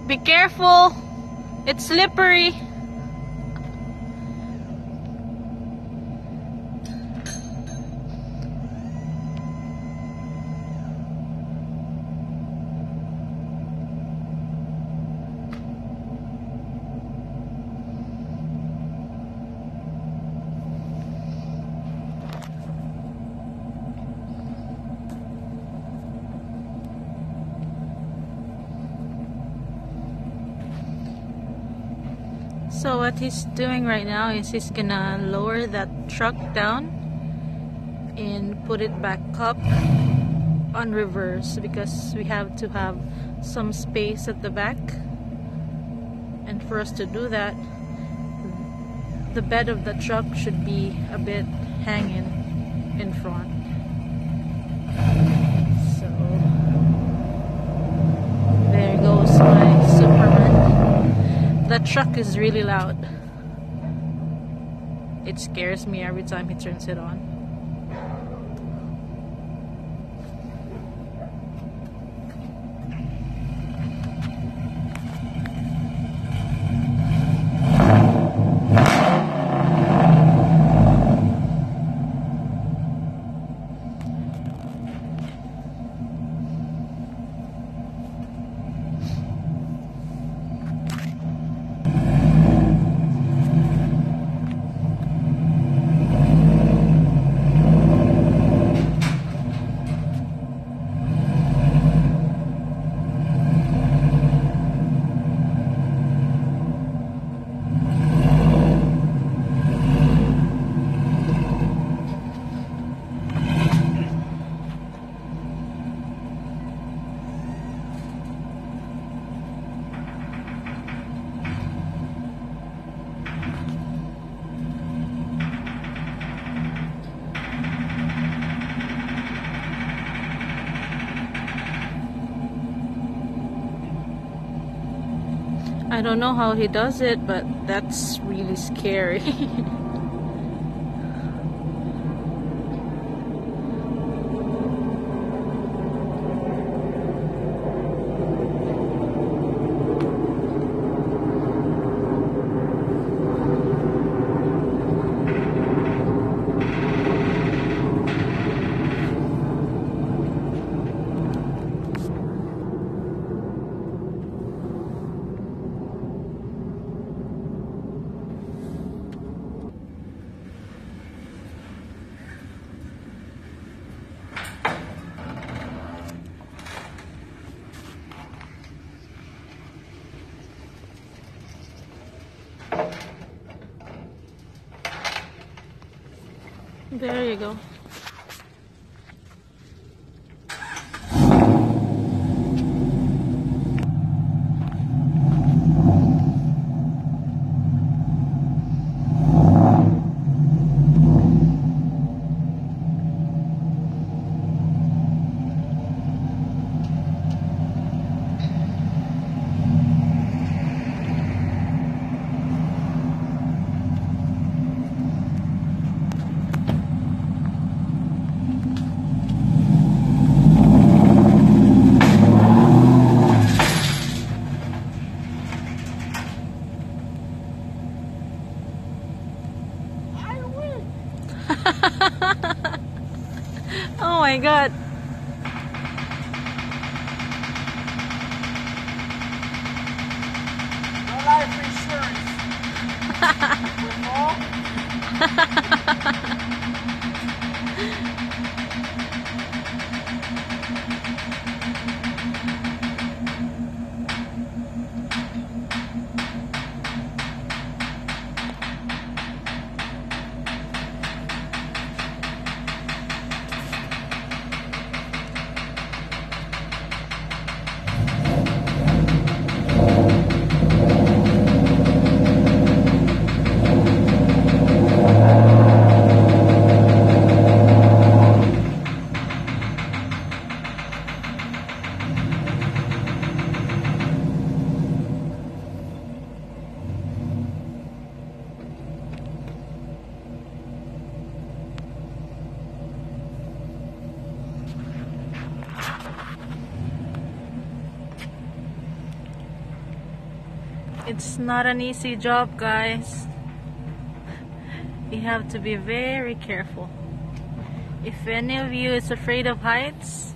Be careful. It's slippery. So what he's doing right now is he's gonna lower that truck down and put it back up on reverse, because we have to have some space at the back, and for us to do that, the bed of the truck should be a bit hanging in front. So there goes my Superman. That truck is really loud. It scares me every time he turns it on. I don't know how he does it, but that's really scary. There you go. Oh my god. No life insurance. It's not an easy job, guys. You have to be very careful. If any of you is afraid of heights,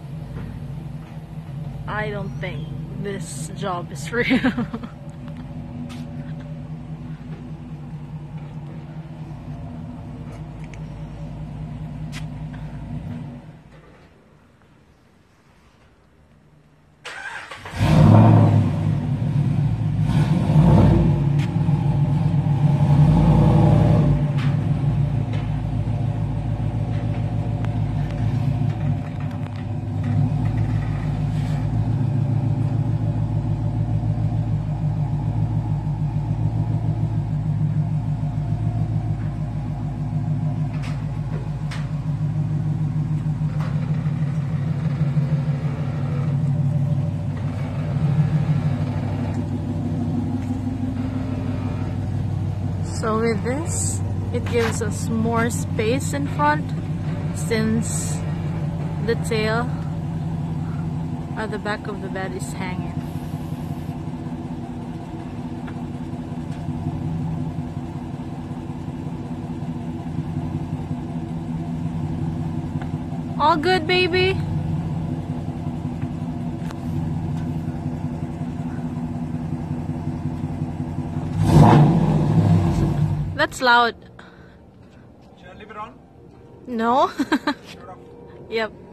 I don't think this job is real. So with this, it gives us more space in front since the tail at the back of the bed is hanging. All good, baby? That's loud. Shall I leave it on? No? Shut off. Yep.